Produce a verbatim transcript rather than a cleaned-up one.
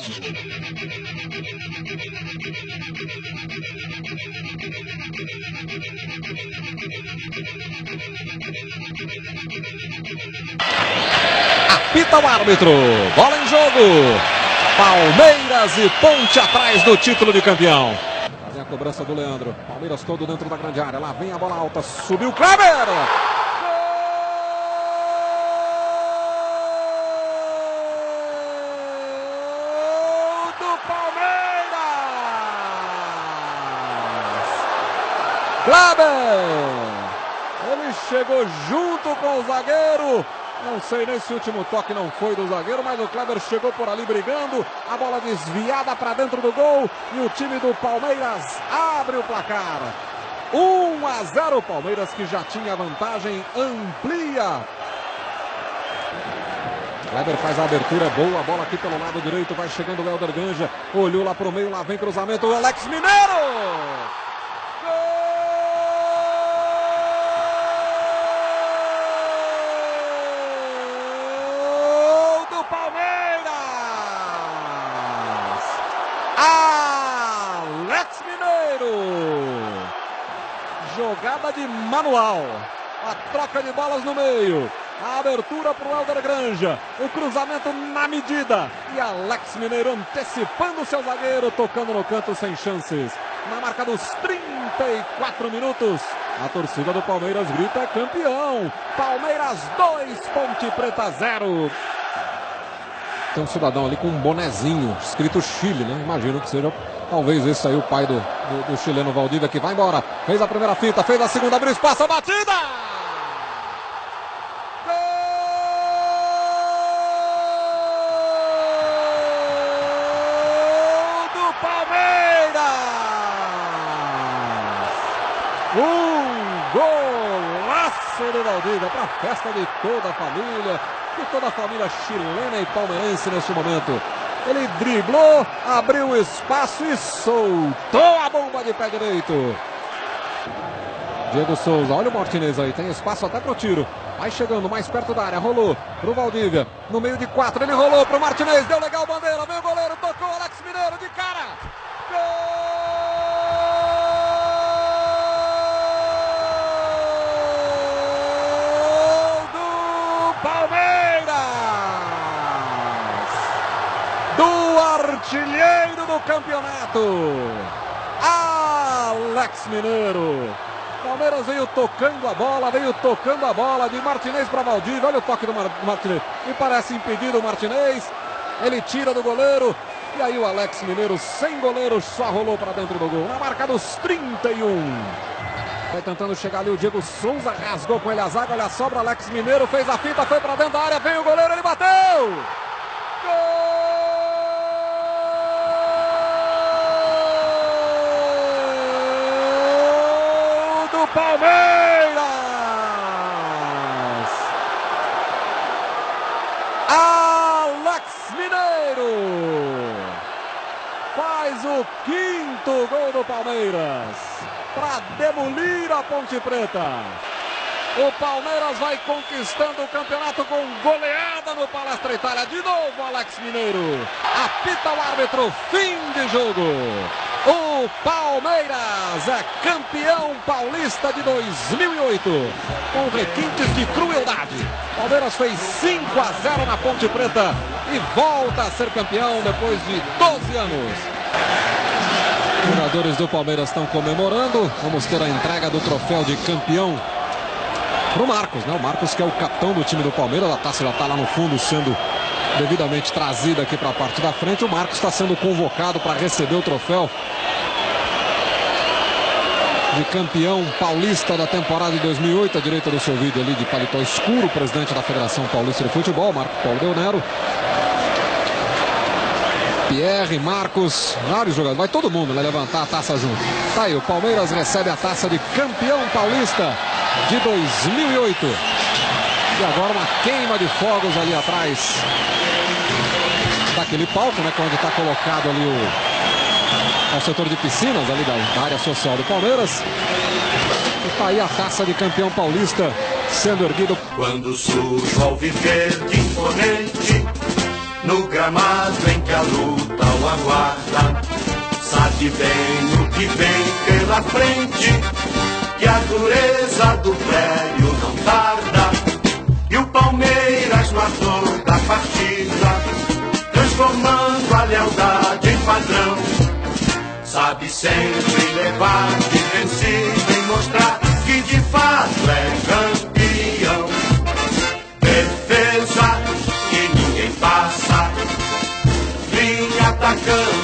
Apita o árbitro, bola em jogo, Palmeiras e Ponte atrás do título de campeão. Fazem a cobrança do Leandro, Palmeiras todo dentro da grande área, lá vem a bola alta, subiu o Kleber! Gol do Palmeiras! Kleber! Ele chegou junto com o zagueiro. Não sei nem se o último toque não foi do zagueiro, mas o Kleber chegou por ali brigando. A bola desviada para dentro do gol. E o time do Palmeiras abre o placar. um a zero. O Palmeiras, que já tinha vantagem, amplia. Kleber faz a abertura, boa bola aqui pelo lado direito. Vai chegando o Helder Ganja. Olhou lá pro meio, lá vem cruzamento. O Alex Mineiro! Palmeiras! Alex Mineiro! Jogada de manual. A troca de bolas no meio. A abertura para o Helder Ganja. O cruzamento na medida. E Alex Mineiro antecipando o seu zagueiro, tocando no canto sem chances. Na marca dos trinta e quatro minutos. A torcida do Palmeiras grita campeão. Palmeiras dois, Ponte Preta zero. Tem um cidadão ali com um bonezinho escrito Chile, né? Imagino que seja, talvez esse aí, o pai do, do, do chileno Valdívia, que vai embora. Fez a primeira fita, fez a segunda, abriu espaço, a batida! Gol do Palmeiras! Um golaço do Valdívia para a festa de toda a família. De toda a família chilena e palmeirense neste momento. Ele driblou, abriu o espaço e soltou a bomba de pé direito. Diego Souza, olha o Martinez aí, tem espaço até pro tiro. Vai chegando mais perto da área, rolou pro Valdívia. No meio de quatro, ele rolou pro Martinez, deu legal bandeira, veio o goleiro, tocou o Alex Mineiro de cara. Gol! Do artilheiro do campeonato, Alex Mineiro. Palmeiras veio tocando a bola, veio tocando a bola de Martinez para Valdívia. Olha o toque do Mar Martinez. Me parece impedido o Martinez. Ele tira do goleiro. E aí o Alex Mineiro, sem goleiro, só rolou para dentro do gol. Na marca dos trinta e um. Vai tentando chegar ali o Diego Souza. Rasgou com ele a zaga. Olha a sobra. Alex Mineiro fez a finta, foi para dentro da área. Vem o goleiro, ele bateu. Gol! Palmeiras! Alex Mineiro faz o quinto gol do Palmeiras para demolir a Ponte Preta. O Palmeiras vai conquistando o campeonato com goleada no Palestra Itália. De novo Alex Mineiro. Apita o árbitro, fim de jogo. O Palmeiras é campeão paulista de dois mil e oito, com requintes de crueldade. Palmeiras fez cinco a zero na Ponte Preta e volta a ser campeão depois de doze anos. Os jogadores do Palmeiras estão comemorando. Vamos ter a entrega do troféu de campeão para o Marcos, né? O Marcos, que é o capitão do time do Palmeiras. A taça já está lá no fundo sendo devidamente trazida aqui para a parte da frente. O Marcos está sendo convocado para receber o troféu de campeão paulista da temporada de dois mil e oito. À direita do seu vídeo ali de paletó escuro, o presidente da Federação Paulista de Futebol, Marco Paulo Del Nero. Pierre, Marcos, vários jogadores, vai todo mundo, né, levantar a taça junto. Tá aí, o Palmeiras recebe a taça de campeão paulista de dois mil e oito. E agora uma queima de fogos ali atrás daquele palco, né, onde está colocado ali o, o setor de piscinas ali da, da área social do Palmeiras. E tá aí a taça de campeão paulista sendo erguida. Quando surge ao viver de imponente, no gramado em que a luta aguarda, sabe bem o que vem pela frente, que a dureza do velho não tarda. E o Palmeiras no ator da partida, transformando a lealdade em padrão, sabe sempre levar de vencido e mostrar que de fato é campeão. Defesa que ninguém passa, linha atacando